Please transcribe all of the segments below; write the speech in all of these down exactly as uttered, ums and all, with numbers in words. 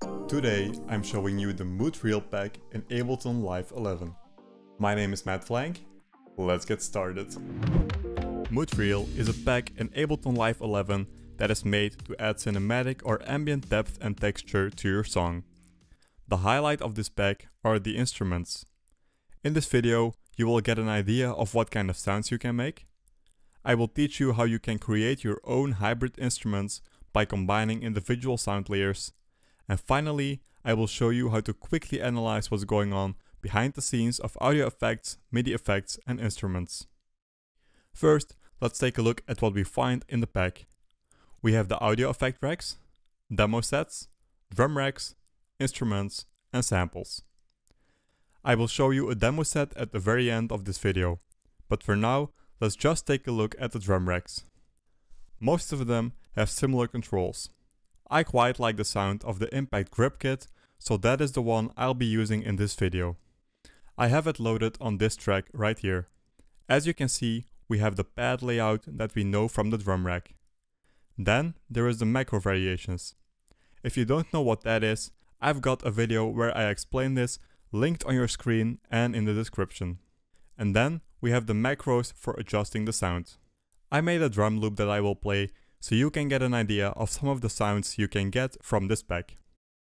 Today I'm showing you the Mood Reel pack in Ableton Live eleven. My name is mattflanc, let's get started. Mood Reel is a pack in Ableton Live eleven that is made to add cinematic or ambient depth and texture to your song. The highlight of this pack are the instruments. In this video you will get an idea of what kind of sounds you can make. I will teach you how you can create your own hybrid instruments by combining individual sound layers. And finally, I will show you how to quickly analyze what's going on behind the scenes of audio effects, MIDI effects and instruments. First, let's take a look at what we find in the pack. We have the audio effect racks, demo sets, drum racks, instruments and samples. I will show you a demo set at the very end of this video, but for now, let's just take a look at the drum racks. Most of them have similar controls. I quite like the sound of the Impact Grip Kit, so that is the one I'll be using in this video. I have it loaded on this track right here. As you can see, we have the pad layout that we know from the drum rack. Then there is the macro variations. If you don't know what that is, I've got a video where I explain this linked on your screen and in the description. And then we have the macros for adjusting the sound. I made a drum loop that I will play so you can get an idea of some of the sounds you can get from this pack.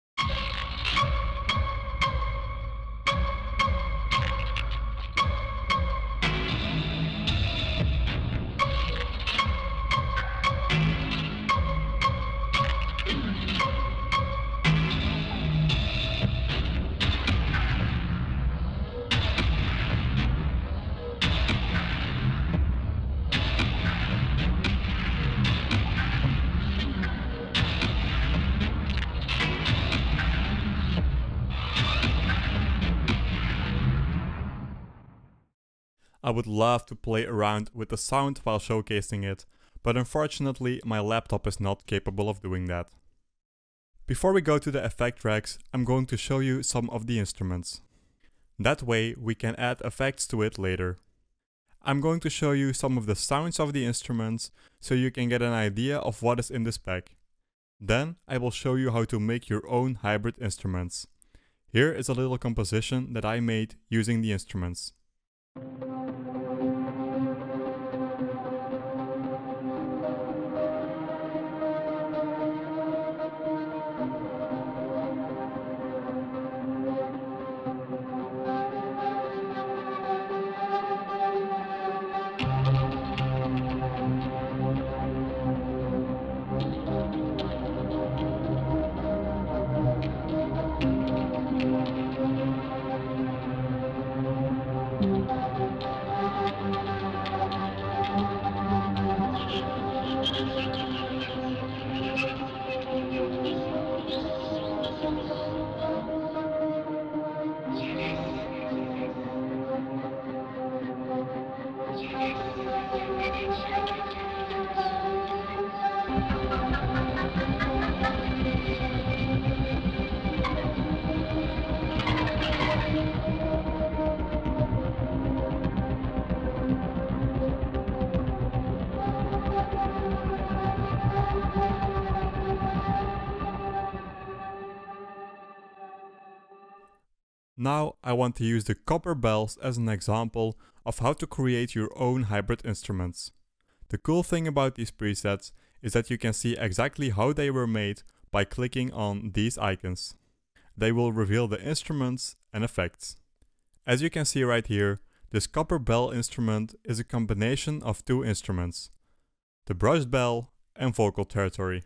I would love to play around with the sound while showcasing it, but unfortunately my laptop is not capable of doing that. Before we go to the effect racks, I'm going to show you some of the instruments. That way we can add effects to it later. I'm going to show you some of the sounds of the instruments so you can get an idea of what is in this pack. Then I will show you how to make your own hybrid instruments. Here is a little composition that I made using the instruments. Now I want to use the copper bells as an example of how to create your own hybrid instruments. The cool thing about these presets is that you can see exactly how they were made by clicking on these icons. They will reveal the instruments and effects. As you can see right here, this copper bell instrument is a combination of two instruments, the brushed bell and vocal territory.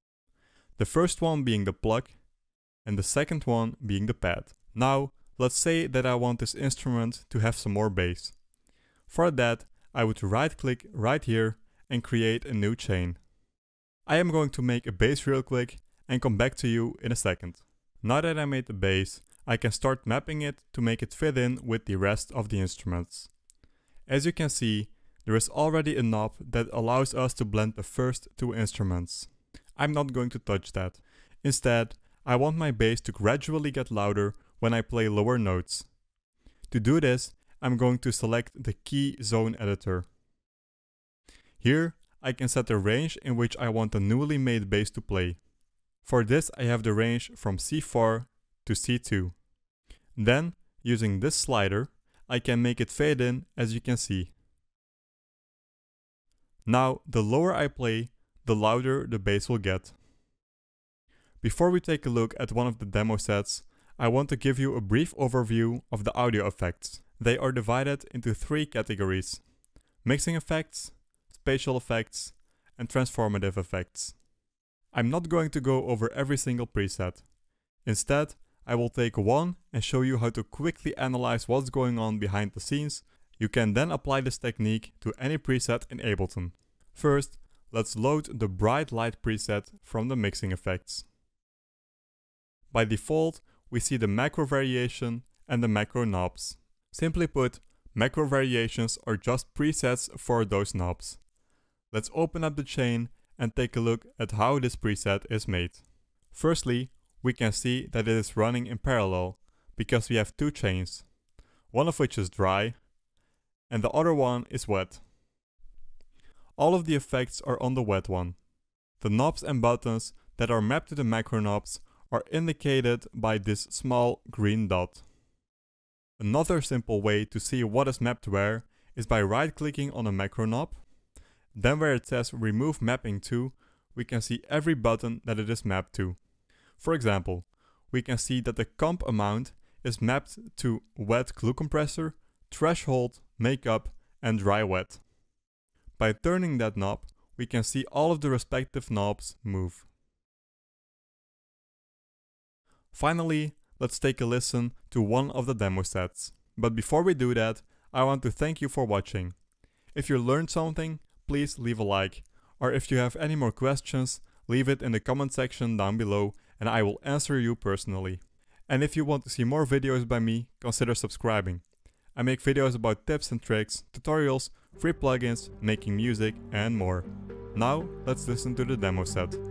The first one being the plug and the second one being the pad. Now, let's say that I want this instrument to have some more bass. For that, I would right click right here and create a new chain. I am going to make a bass real quick and come back to you in a second. Now that I made the bass, I can start mapping it to make it fit in with the rest of the instruments. As you can see, there is already a knob that allows us to blend the first two instruments. I'm not going to touch that. Instead, I want my bass to gradually get louder when I play lower notes. To do this, I'm going to select the key zone editor. Here, I can set the range in which I want the newly made bass to play. For this I have the range from C four to C two. Then, using this slider, I can make it fade in, as you can see. Now, the lower I play, the louder the bass will get. Before we take a look at one of the demo sets, I want to give you a brief overview of the audio effects. They are divided into three categories: mixing effects, spatial effects, and transformative effects. I'm not going to go over every single preset. Instead, I will take one and show you how to quickly analyze what's going on behind the scenes. You can then apply this technique to any preset in Ableton. First, let's load the bright light preset from the mixing effects. By default, we see the macro variation and the macro knobs. Simply put, macro variations are just presets for those knobs. Let's open up the chain and take a look at how this preset is made. Firstly, we can see that it is running in parallel because we have two chains, one of which is dry and the other one is wet. All of the effects are on the wet one. The knobs and buttons that are mapped to the macro knobs are indicated by this small green dot. Another simple way to see what is mapped where is by right-clicking on a macro knob. Then where it says remove mapping to, we can see every button that it is mapped to. For example, we can see that the comp amount is mapped to wet glue compressor, threshold, makeup, and dry wet. By turning that knob, we can see all of the respective knobs move. Finally, let's take a listen to one of the demo sets. But before we do that, I want to thank you for watching. If you learned something, please leave a like. Or if you have any more questions, leave it in the comment section down below and I will answer you personally. And if you want to see more videos by me, consider subscribing. I make videos about tips and tricks, tutorials, free plugins, making music and more. Now, let's listen to the demo set.